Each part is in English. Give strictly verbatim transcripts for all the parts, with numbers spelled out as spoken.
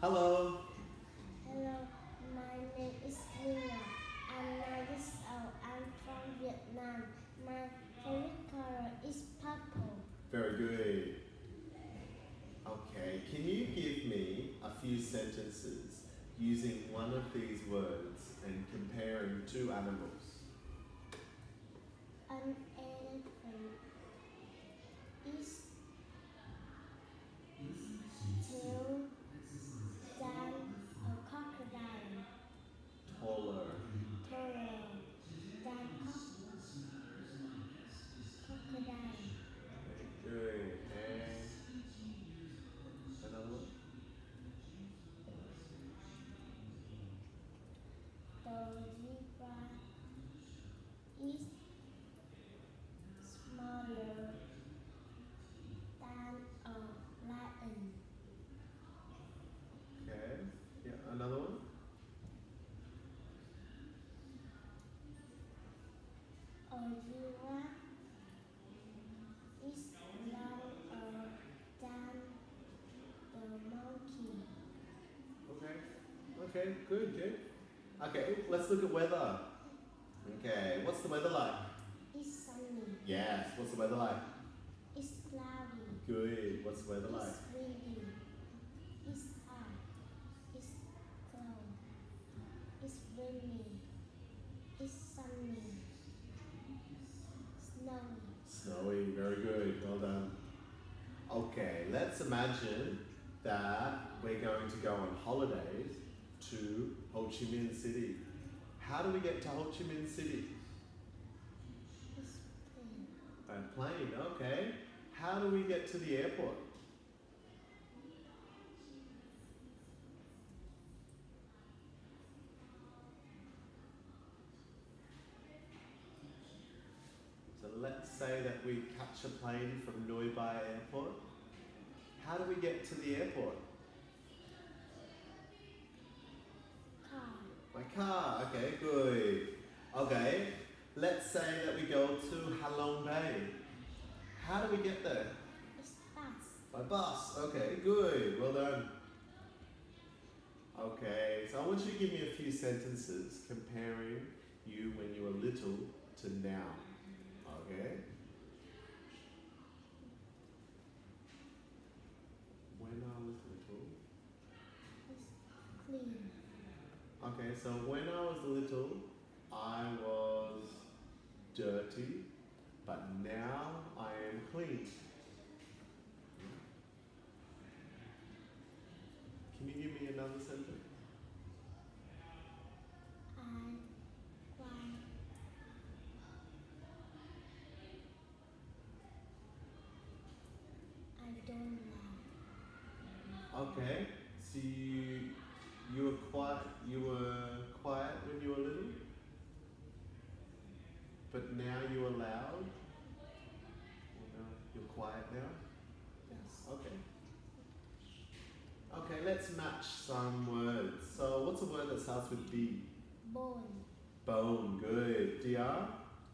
Hello. Hello, my name is Nina. I'm nine years old. I'm from Vietnam. My favorite color is purple. Very good. Okay, can you give me a few sentences using one of these words and comparing two animals? An elephant is taller than a crocodile. Taller. Taller than crocodile. Very good. And another one? The zebra is smaller than a lion. Okay. Yeah, another one? A giraffe is longer than the monkey. Okay. Okay, good, good. Okay, let's look at weather. Okay, what's the weather like? It's sunny. Yes, what's the weather like? It's cloudy. Good, what's the weather like? It's windy. It's hot. It's cold. It's rainy. It's sunny. Snowy. Snowy, very good, well done. Okay, let's imagine that we're going to go on holidays to Ho Chi Minh City. How do we get to Ho Chi Minh City? It's plain. By plane, okay. How do we get to the airport? So let's say that we catch a plane from Noi Bai Airport. How do we get to the airport? Car. By car, okay, good. Okay, let's say that we go to Halong Bay. How do we get there? It's bus. By bus, okay, good, well done. Okay, so I want you to give me a few sentences comparing you when you were little to now. Okay? When I was little. It's clean. Okay, so when I was little, I was dirty, but now I am clean. Can you give me another sentence? I cry. I don't laugh. Okay, so you, you were quiet. You were quiet when you were little, but now you are loud. Well, now you're quiet now. Yes. Okay. Okay, let's match some words. So, what's a word that starts with B? Bone. Bone. Good. D R.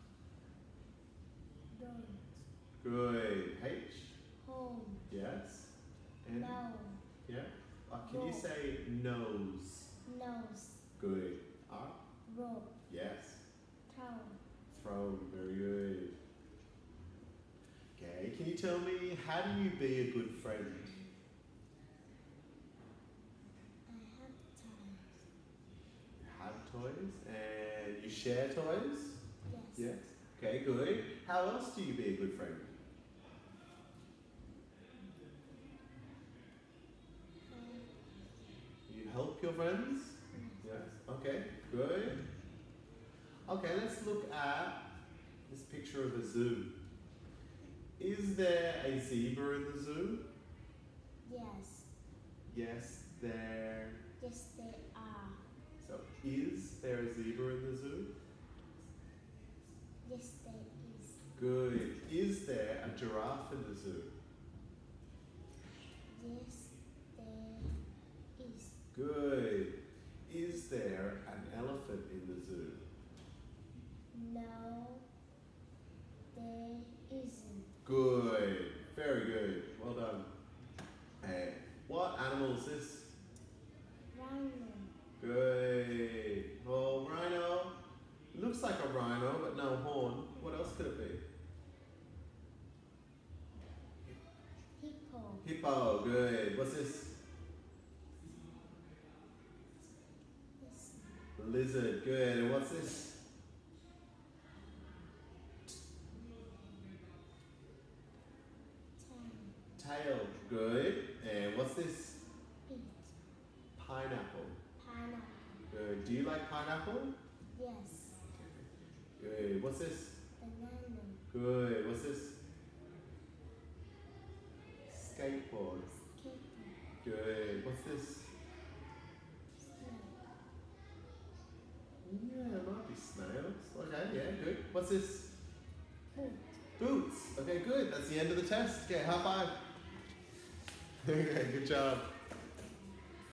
Don't. Good. H. Home. Yes. And No. yeah. Uh, can you Rope. say nose? Nose. Good. R. Rope. Yes. Toe. Throne. Very good. Okay. Can you tell me how do you be a good friend? I have ties. You have toys and you share toys. Yes. Yes. Okay. Good. How else do you be a good friend? You help your friends. Yes. Okay. Good. Okay. Let's look at this picture of a zoo. Is there a zebra in the zoo? Yes. Yes, there. Yes, they are. So, is there a zebra in the zoo? Yes, there is. Good. Is there a giraffe in the zoo? Yes, there is. Good. Is there an elephant in the zoo? No, there isn't. Good. Very good. Well done. Hey, what animal is this? lizard. Good. And what's this? Tail. Tail. Good. And what's this? Feet. Pineapple. Pineapple. Good. Do you like pineapple? Yes. Good. What's this? Banana. Good. What's this? Skateboard. Skateboard. Good. What's this? Snake. Yeah, it might be snails. Okay, yeah, good. What's this? Boot. Boots. Okay, good. That's the end of the test. Okay, high five. Okay, good job.